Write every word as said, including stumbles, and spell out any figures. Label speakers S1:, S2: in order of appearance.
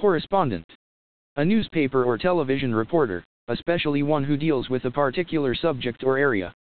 S1: Correspondent. A newspaper or television reporter, especially one who deals with a particular subject or area.